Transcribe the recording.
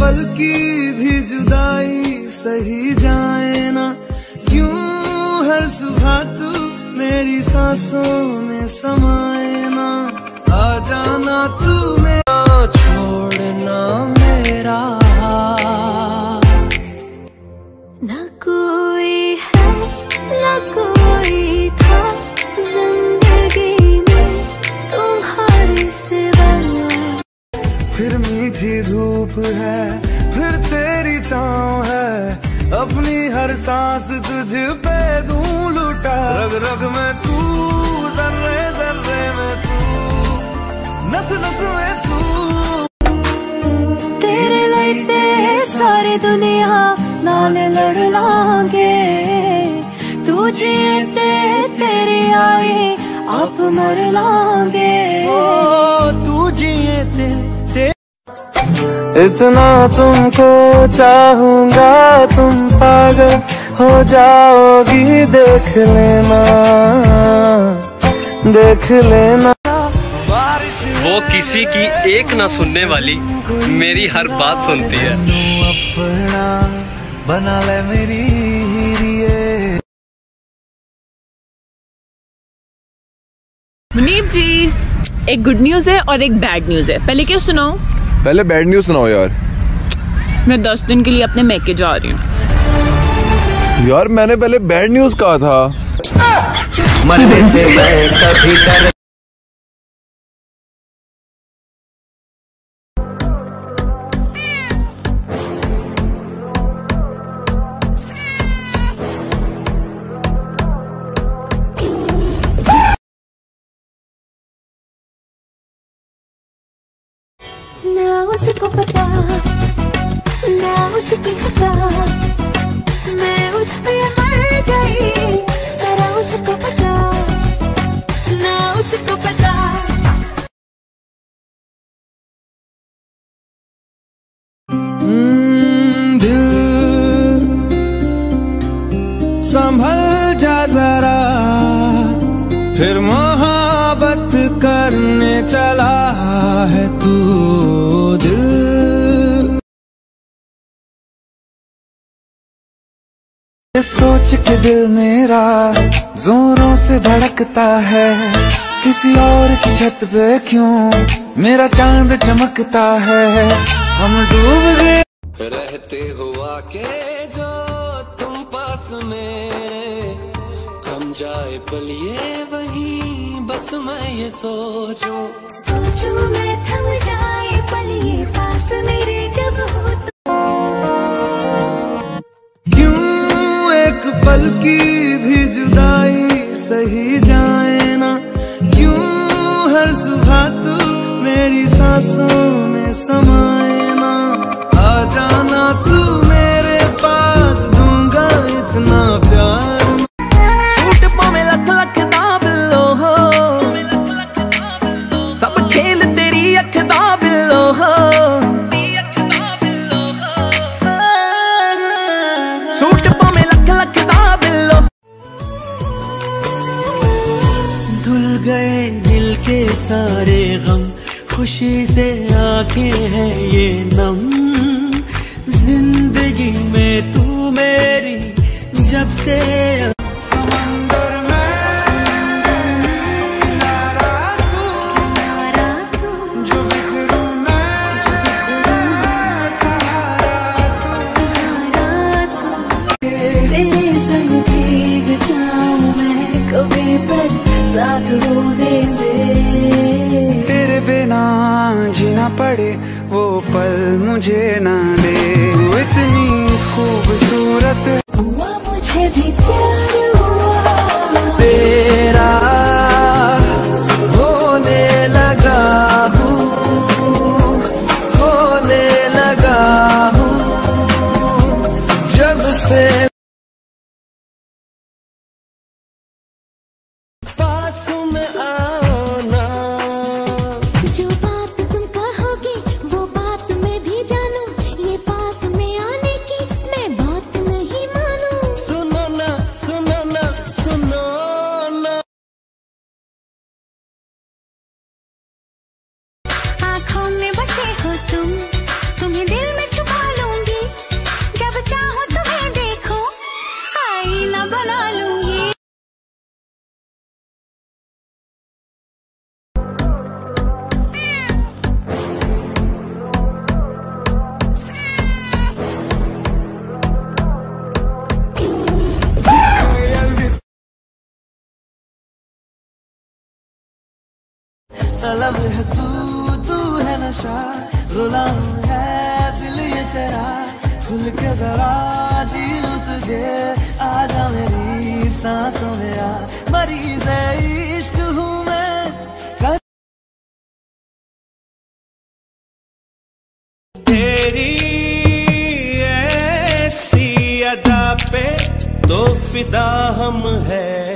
पल की भी जुदाई सही जाए ना, क्यों हर सुबह तू मेरी सांसों में समाए ना, आ जाना तू मेरा, छोड़ना मेरा। ना कोई है ना कोई था जिंदगी में तुम्हारे सिवा। फिर मीठी धूप है, फिर तेरी छाँव है, अपनी हर सांस तुझ पे दूं लुटा, रग रग में तू, जर्रे जर्रे में तू, नस नस में तू। तेरे लिए सारी दुनिया नाल लड़ लांगे, तू जीते तेरी आई आप मर लांगे, ओ तू जीते इतना तुमको चाहूंगा, तुम पागल हो जाओगी, देख लेना देख लेना। वो किसी की एक ना सुनने वाली मेरी हर बात सुनती है। अपना बना ले मेरी हीरिए। मुनीब जी, एक गुड न्यूज है और एक बैड न्यूज है। पहले क्या सुनाओ? पहले बैड न्यूज सुनाओ यार। मैं 10 दिन के लिए अपने मैके जा रही हूँ। यार मैंने पहले बैड न्यूज कहा था। मरने से मैं कभी डर। ना उसको पता ना उसकी खता, मैं उस पे मर गई, जरा उसको पता ना उसको पता। दिल संभल जा जरा, फिर मोहब्बत करने चला है तू। दिल सोच के दिल मेरा जोरों से धड़कता है, किसी और की छत पे क्यों मेरा चांद चमकता है। हम डूब गए रहते हुआ के जो तुम पास मेरे, थम जाए पल ये वही बस मैं ये सोचूं मैं थम जाए पल ये पास मेरे जब हो तो। क्यों एक पल की भी जुदाई सही जाए ना, क्यों हर सुबह तू मेरी सांसों में समाए ना, आ जाना तू मेरे पास, दूंगा इतना प्यार। सूट पावे लख लख दा बिल्लो हो, सब खेल तेरी अख दा बिल्लो हो, सूट पावे लख लख दा बिल्लो। धुल गए दिल के सारे गम, खुशी से आंखें हैं ये नम, जिंदगी में तू मेरी जब से। समंदर में तू, जो बिखरूं मैं सहारा तू। तेरे संग भीग जाऊं मैं कभी, पर साथ हो दे तेरे बिना जीना पड़े वो पल मुझे ना दे, वो इतनी खूबसूरत हुआ मुझे भी प्यार हुआ तेरा होने लगा हूँ, होने लगा हूँ जब से। पास में आना, जो बात तुम कहोगे वो बात मैं भी जानूं, ये पास में आने की मैं बात नहीं मानूं। सुनो ना सुनो नशा, गुलाम है दिल ये तेरा, खुल के जरा जी लूं तुझे, आजा मेरी सांसों में आ, मरीज है इश्क हूँ मैं। तेरी ऐसी अदा पे तो फिदा हम है,